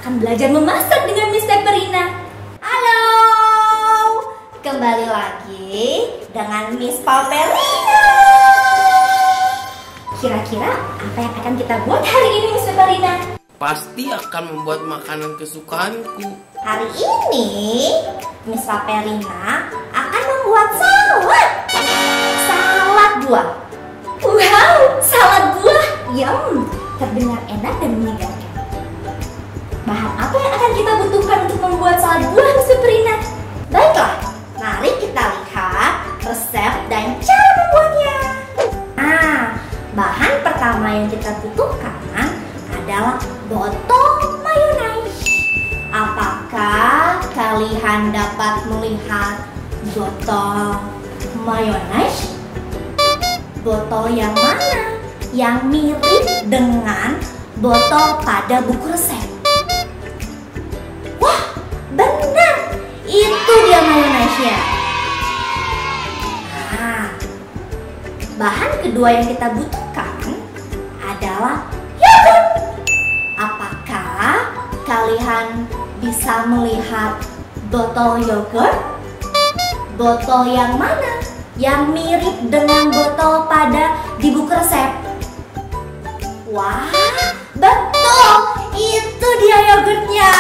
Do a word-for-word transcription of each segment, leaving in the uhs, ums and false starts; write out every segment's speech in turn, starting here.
akan belajar memasak dengan Miss Pepperina. Halo, kembali lagi dengan Miss Pepperina. Kira-kira apa yang akan kita buat hari ini, Miss Pepperina? Pasti akan membuat makanan kesukaanku. Hari ini Miss Pepperina akan membuat salad. Salad buah. Wow, salad buah. Yum, terdengar enak dan menyegarkan. Bahan apa yang akan kita butuhkan untuk membuat salad buah, Miss Pepperina? Baiklah, mari kita lihat resep dan cara membuatnya. Nah, bahan pertama yang kita butuhkan adalah botol mayonnaise. Apakah kalian dapat melihat botol mayonnaise? Botol yang mana? Yang mirip dengan botol pada buku resep. Wah, benar! Itu dia mayonnaise-nya. Nah, bahan kedua yang kita butuhkan adalah yogurt. Apakah kalian bisa melihat botol yogurt? Botol yang mana? Yang mirip dengan botol pada di buku resep. Wah, betul! Itu dia yogurtnya.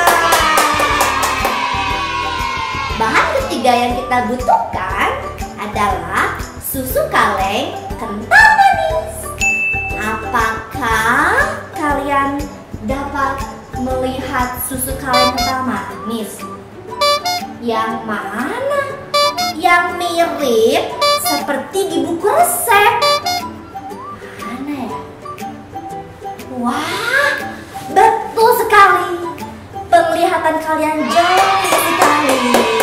Bahan ketiga yang kita butuhkan adalah susu kaleng kental manis. Apakah kalian dapat melihat susu kaleng kental manis? Yang mana? Yang mirip seperti di buku resep. Mana ya? Wah, betul sekali. Penglihatan kalian jauh sekali.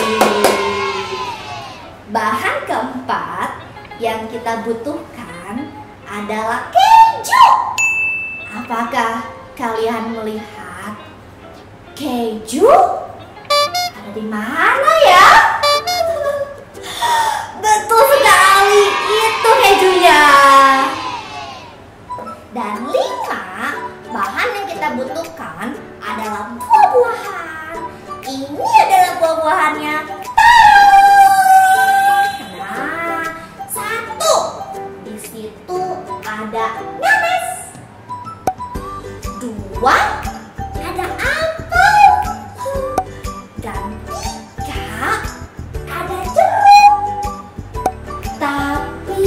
Bahan keempat yang kita butuhkan adalah keju. Apakah kalian melihat keju? Ada di mana ya? Betul sekali, itu kejunya. Dan lima, bahan yang kita butuhkan adalah buah-buahan. Ini adalah buah-buahannya. Nah, satu, di situ ada nanas. Dua, ada apel. Dan tiga, ada jeruk. Tapi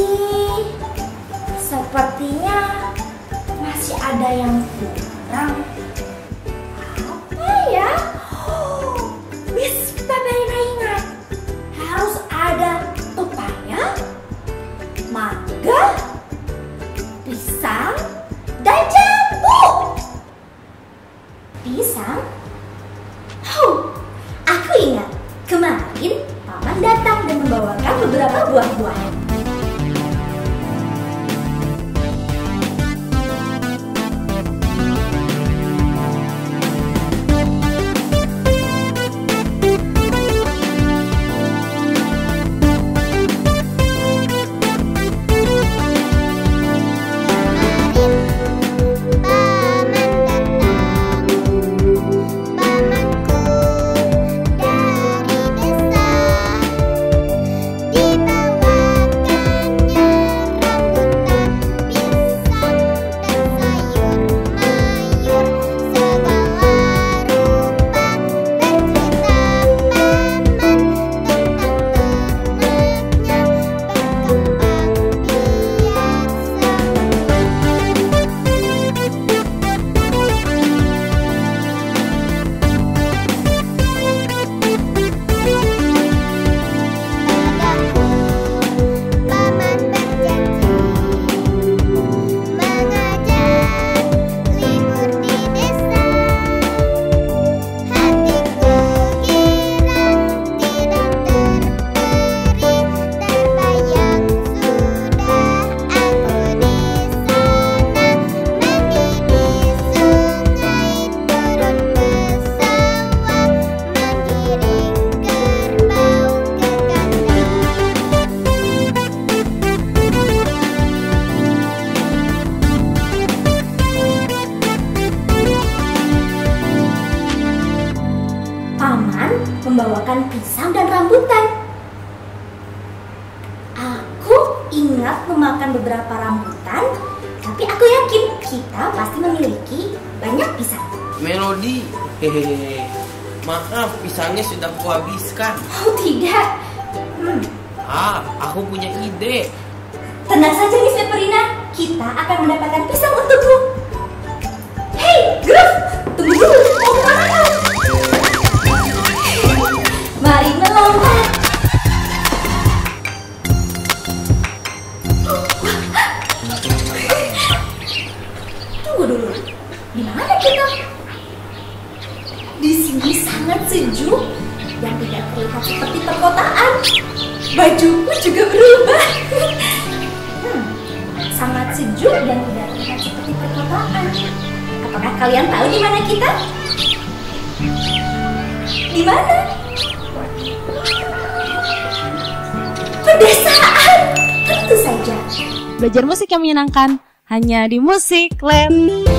sepertinya masih ada yang kurang. Apa ya? Oh, Miss Pepperina ingat, harus ada pepaya, mangga, pisang, dan jambu. Pisang? Oh, aku ingat. Kemarin Paman datang dan membawakan beberapa buah-buahan. Di bawah membawakan pisang dan rambutan. Aku ingat memakan beberapa rambutan, tapi aku yakin kita pasti memiliki banyak pisang. Melody, hehehe. Maaf, pisangnya sudah kuhabiskan. Oh tidak. Hmm. Ah, aku punya ide. Tenang saja Miss Pepperina, kita akan mendapatkan pisang untukmu. Hei, Groove, tunggu dulu, mau kemana? Mari melompat. Tunggu dulu, di mana kita? Di sini sangat sejuk dan tidak terlihat seperti perkotaan. Bajuku juga berubah. Hmm, sangat sejuk dan tidak terlihat seperti perkotaan. Apakah kalian tahu di mana kita? Di mana? Pedesaan. Tentu saja. Belajar musik yang menyenangkan hanya di Musik Lab.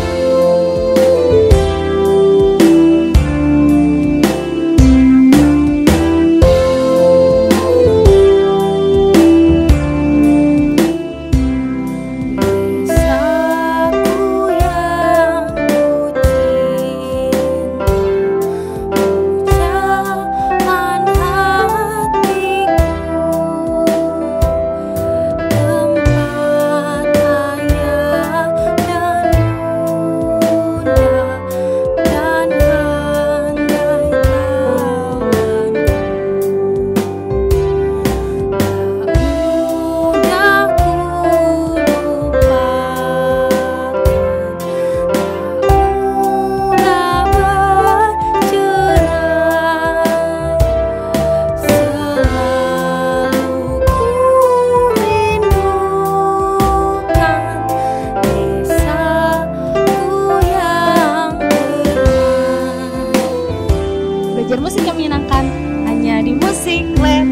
Belajar musik yang menyenangkan hanya di Musik Lab.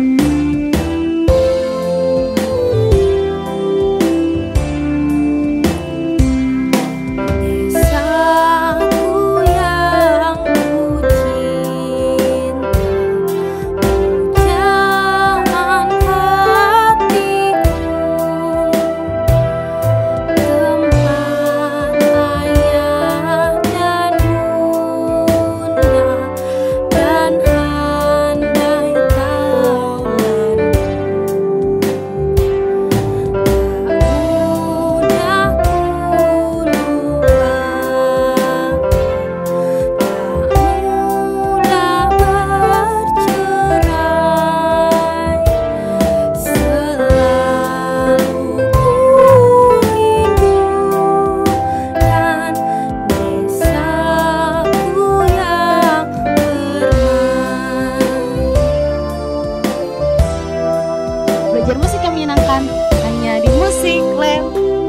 Belajar musik yang menyenangkan hanya di Musik Lab.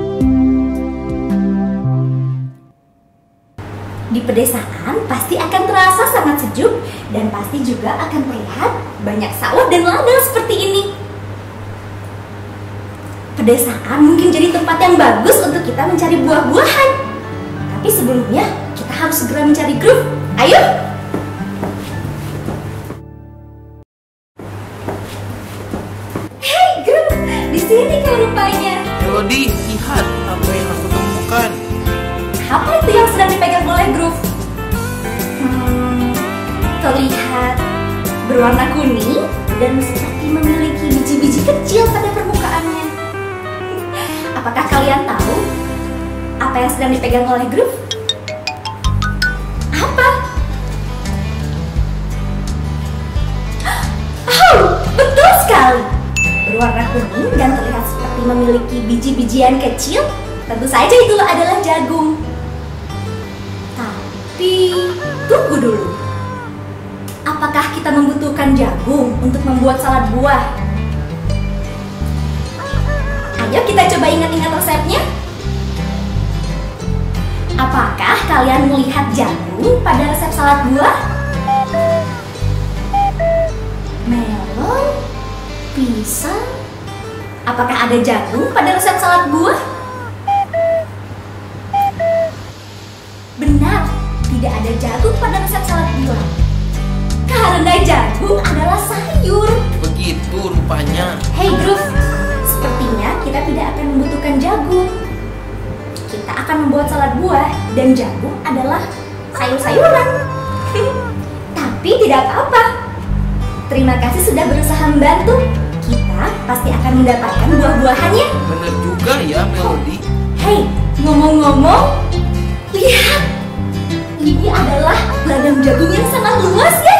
Di pedesaan pasti akan terasa sangat sejuk dan pasti juga akan terlihat banyak sawah dan ladang seperti ini. Pedesaan mungkin jadi tempat yang bagus untuk kita mencari buah-buahan. Tapi sebelumnya kita harus segera mencari Groove. Ayo! Hei Groove, di sini kau rupanya. Melody, lihat apa yang aku temukan. Apa itu yang sedang dipegang oleh Groove? Hmm, terlihat berwarna kuning dan seperti memiliki biji-biji kecil pada permukaannya. Apakah kalian tahu apa yang sedang dipegang oleh Groove? Apa? Oh, betul sekali. Berwarna kuning dan terlihat seperti memiliki biji-bijian kecil. Tentu saja itu adalah jagung. Tapi tunggu dulu. Apakah kita membutuhkan jagung untuk membuat salad buah? Ayo kita coba ingat-ingat resepnya. Apakah kalian melihat jagung pada resep salad buah? Melon, pisang. Apakah ada jagung pada resep salad buah? Benar, tidak ada jagung pada resep salad buah. Karena jagung Terima kasih sudah berusaha membantu. Kita pasti akan mendapatkan buah-buahannya. Bener juga ya, Melody. Hei, ngomong-ngomong, lihat. Ini adalah ladang jagung yang sangat luas ya.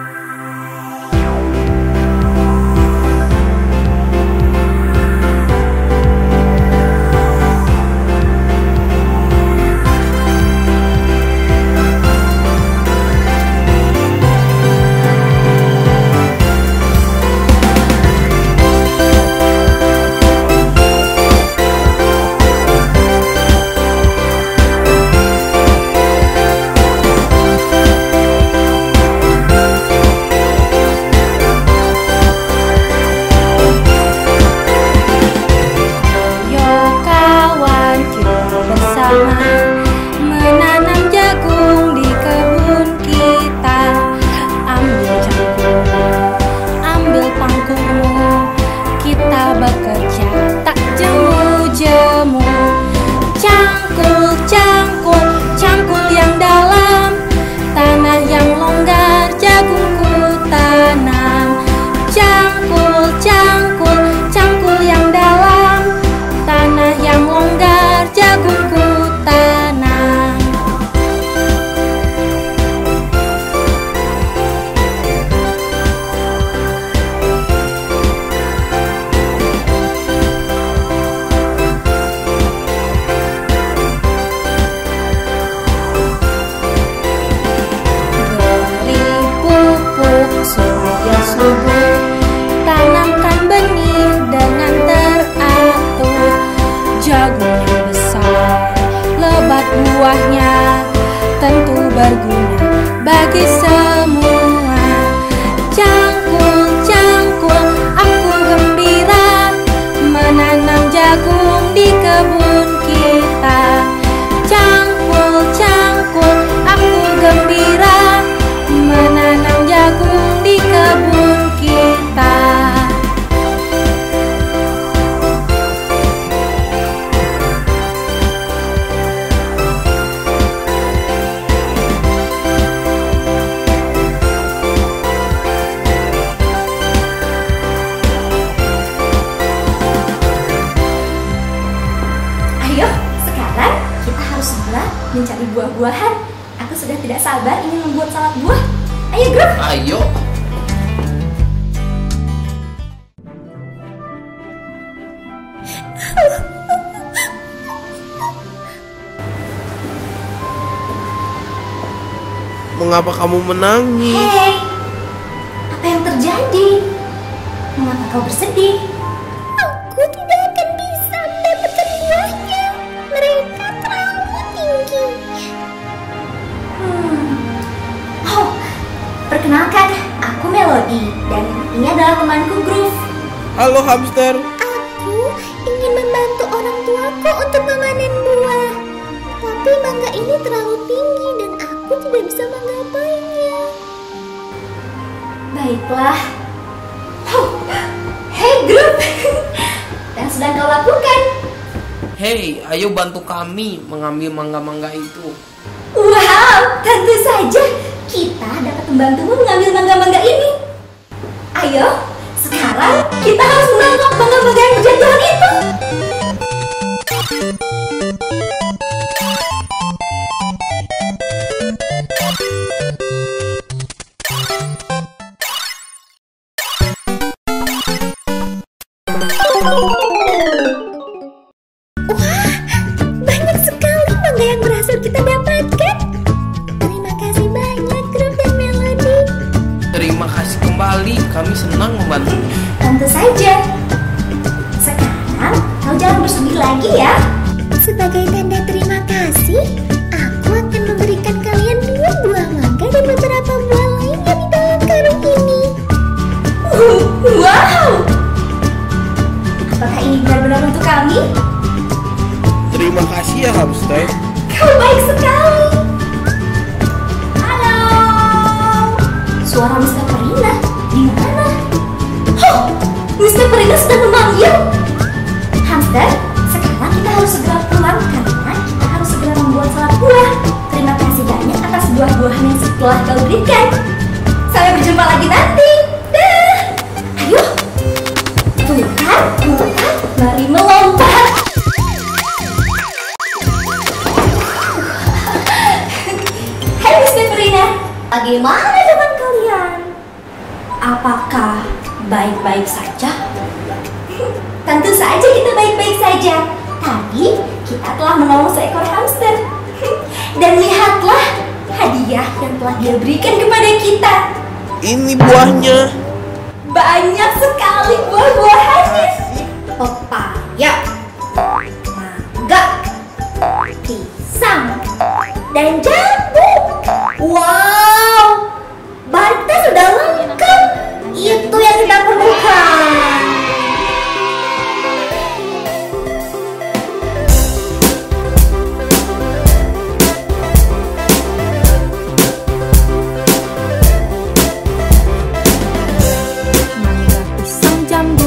Buahnya tentu berguna bagi semua. Cangkul, cangkul, aku gembira menanam jagung di kebun kita. Cangkul, cangkul, aku gembira menanam jagung di kebun kita. Mencari buah-buahan. Aku sudah tidak sabar ingin membuat salad buah. Ayo, Grup. Ayo. Mengapa kamu menangis? Hei, apa yang terjadi? Mengapa kau bersedih? Aku tidak akan bisa mendapatkan buahnya. Mereka terlalu tinggi. Hmm. Oh, perkenalkan, aku Melody dan ini adalah temanku Groove. Halo hamster. Aku ingin membantu orang tuaku untuk memanen buah. Tapi mangga ini terlalu tinggi dan aku tidak bisa menggapainya. Baiklah. Oh, hei Groove, yang sedang kau lakukan? Hei, ayo bantu kami mengambil mangga-mangga itu. Wow, tentu saja kita dapat membantumu mengambil mangga-mangga ini. Ayo, sekarang kita harus menangkap mangga-mangga yang jatuhan itu. Banyak sekali mangga yang berhasil kita dapatkan. Terima kasih banyak, Groove dan Melody. Terima kasih kembali, kami senang membantu. Tentu saja. Sekarang kau jangan bersedih lagi ya. Sebagai tanda terima kasih, aku akan memberikan kalian dua buah mangga dan beberapa buah lainnya di dalam karung ini. Uh, wow. Apakah ini benar-benar untuk kami? Terima kasih ya hamster. Kau baik sekali. Halo. Suara mister Perina di mana? Oh, mister Perina sudah memanggil. Hamster, sekarang kita harus segera pulang karena kita harus segera membuat salad buah. Terima kasih banyak atas buah-buahan yang telah kau berikan. Sampai berjumpa lagi nanti. Dah. Apakah baik-baik saja? Tentu saja kita baik-baik saja. Tadi kita telah menolong seekor hamster. Dan lihatlah hadiah yang telah dia berikan kepada kita. Ini buahnya. Banyak sekali buah-buahannya. Pepaya, mangga, pisang, dan jambu. Wow, bahan kita sudah lengkap. Itu yang kita perlukan. Mangga, pisang, jambu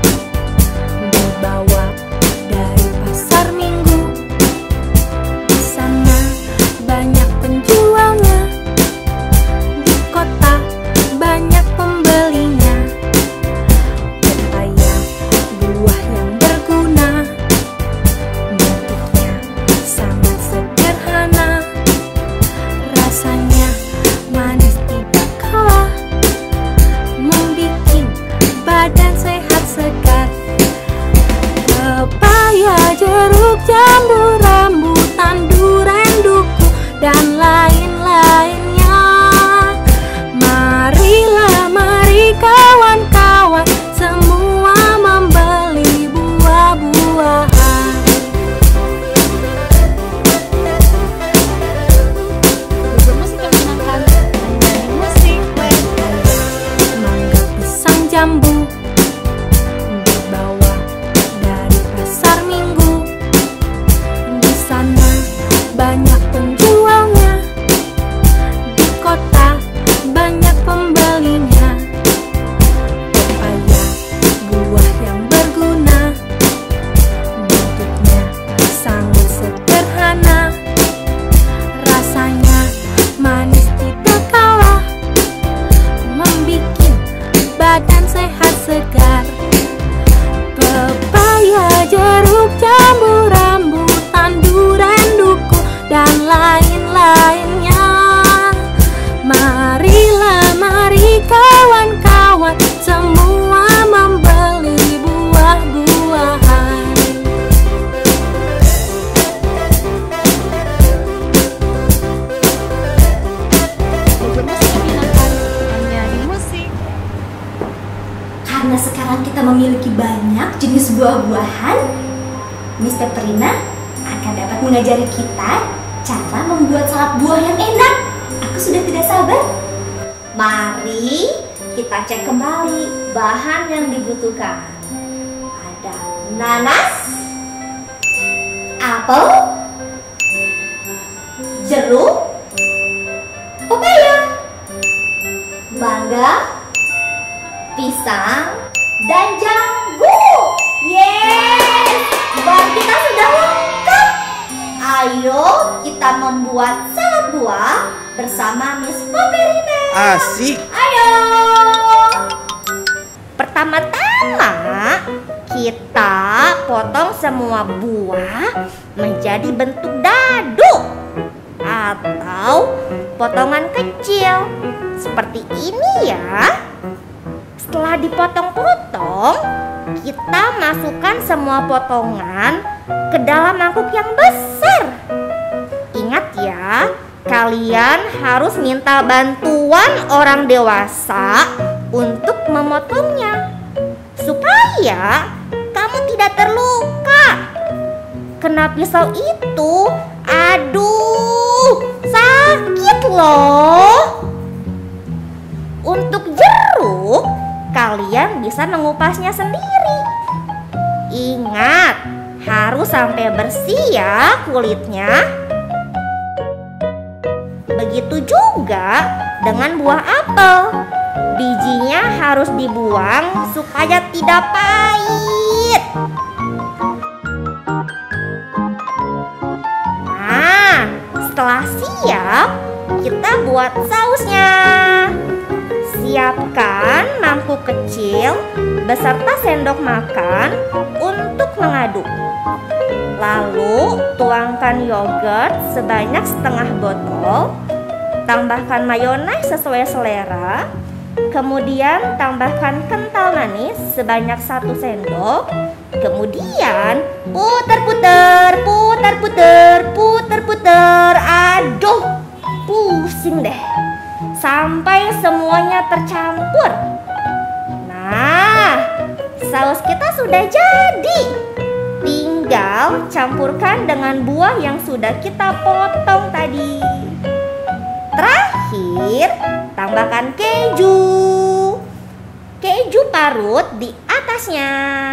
dibawa dari pasar minggu. Di sana banyak penjualnya, di kota banyak pembelinya. Pepaya, buah yang berguna, bentuknya sangat sederhana, rasanya manis tidak kalah, membikin badan sehat segar. Pepaya, jeruk, jambu, rambutan, durian, duku, dan lain-lainnya. Marilah, mari kawan-kawan semua membeli buah-buahan. Belajar musik yang menyenangkan hanya di musik web. Mangga, pisang, jambu dibawa dari pasar minggu. Di sana banyak penjualnya, di kota banyak pembelinya. Pepaya, buah yang berguna, bentuknya sangat sederhana, rasanya manis tidak kalah, membikin badan sehat segar. Pepaya, jeruk, jambu, rambutan, durian, duku, dan lain-lainnya. Marilah, mari kawan-kawan semua membeli buah-buahan. Belajar musik yang menyenangkan hanya di musik. Karena sekarang kita memiliki banyak jenis buah-buahan, Mister Prina akan dapat mengajari kita cara membuat salad buah yang enak. Aku sudah tidak sabar. Mari kita cek kembali bahan yang dibutuhkan. Ada nanas, apel, jeruk, pepaya, mangga, pisang, dan jambu. Yes, bahan kita sudah lengkap. Ayo kita membuat salad buah bersama Miss Poperina. Asik. Ayo. Pertama-tama kita potong semua buah menjadi bentuk dadu atau potongan kecil seperti ini ya. Setelah dipotong-potong, kita masukkan semua potongan ke dalam mangkuk yang besar. Ingat ya, kalian harus minta bantuan orang dewasa untuk memotongnya supaya kamu tidak terluka. Kena pisau itu, aduh, sakit loh. Untuk jeruk, kalian bisa mengupasnya sendiri. Ingat, harus sampai bersih ya kulitnya. Begitu juga dengan buah apel. Bijinya harus dibuang supaya tidak pahit. Nah, setelah siap, kita buat sausnya. Siapkan mangkuk kecil beserta sendok makan untuk mengaduk. Lalu tuangkan yogurt sebanyak setengah botol. Tambahkan mayones sesuai selera Kemudian tambahkan kental manis sebanyak satu sendok. Kemudian puter-puter, puter-puter, puter-puter. Aduh, pusing deh. Sampai semuanya tercampur. Nah, saus kita sudah jadi. Tinggal campurkan dengan buah yang sudah kita potong tadi. Terakhir, tambahkan keju. Keju parut di atasnya.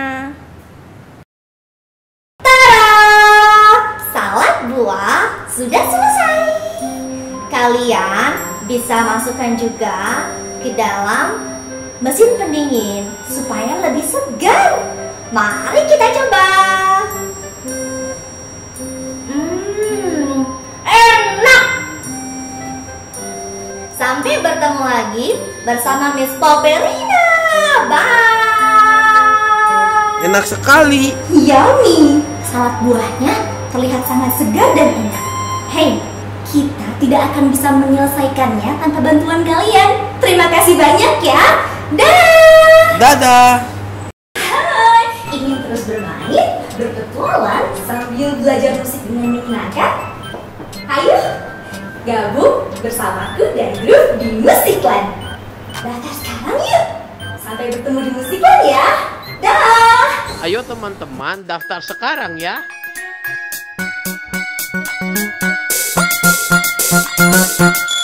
Tada! Salad buah sudah selesai. Kalian bisa masukkan juga ke dalam mesin pendingin supaya lebih segar. Mari kita coba. Hmm, enak. Sampai bertemu lagi bersama Miss Popelina. Bye. Enak sekali. Yummy. Salad buahnya terlihat sangat segar dan enak. Hei, kita tidak akan bisa menyelesaikannya tanpa bantuan kalian. Terima kasih banyak ya. Dah. Dadah. Hai, ingin terus bermain, berpetualang sambil belajar musik dengan menyenangkan? Ayo, gabung bersamaku dan grup di Musikland. Daftar sekarang yuk. Sampai bertemu di Musikland ya. Dah. Ayo teman-teman, daftar sekarang ya.